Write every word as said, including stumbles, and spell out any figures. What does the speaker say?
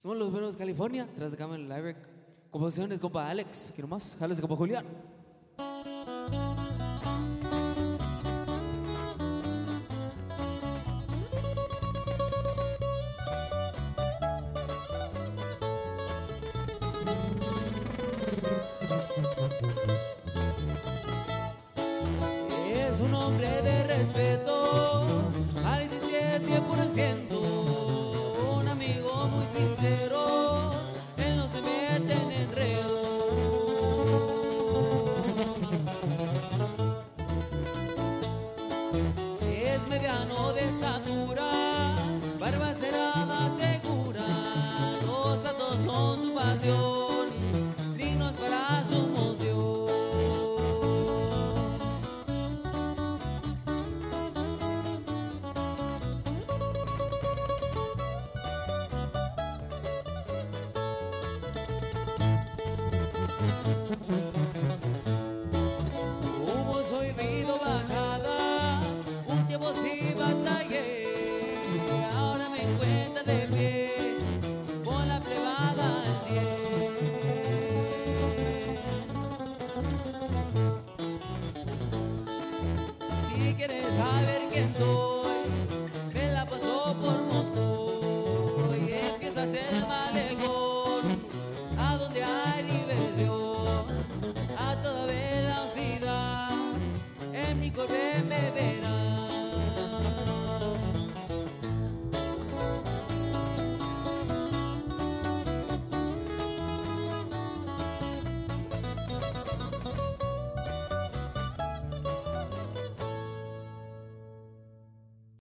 Somos los Veros California, tras de cámara en el live. Composiciones, compa Alex, aquí nomás, jales de compa Julián. Es un hombre de respeto, Alex sí es cien por ciento, un amigo muy sincero, él no se mete en enredo. Es mediano de estatura, barba cerrada segura, los santos son su pasión, dignos para su moción.